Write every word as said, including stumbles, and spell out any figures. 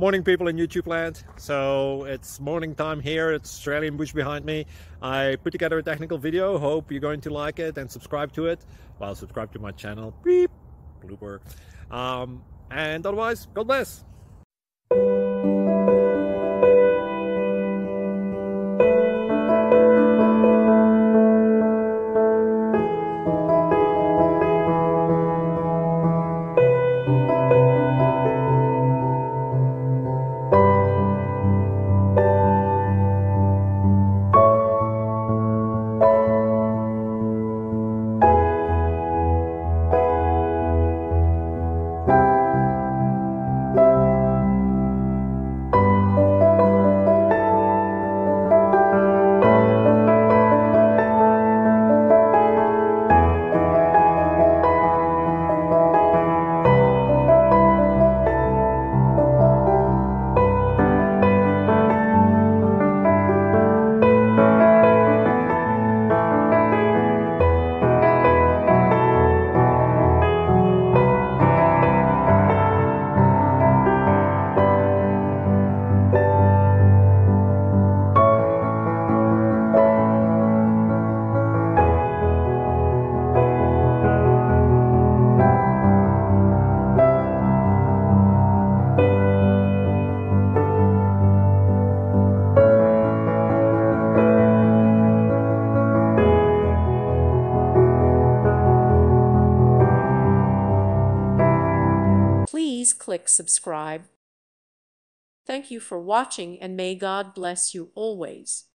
Morning, people in YouTube land. So it's morning time here. It's Australian bush behind me. I put together a technical video. Hope you're going to like it and subscribe to it. Well, subscribe to my channel. Beep. Blooper. Um, and otherwise, God bless. Please click subscribe. Thank you for watching and may God bless you always.